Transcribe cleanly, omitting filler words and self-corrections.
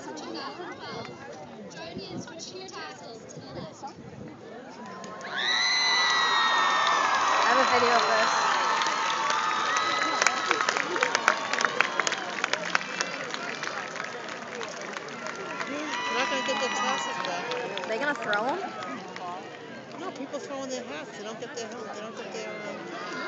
2012. Juniors for 2 tassels to the left. I have a video of this. They're not going to get their tassels back. Are they gonna throw them? No, people throwing their hats. They don't get their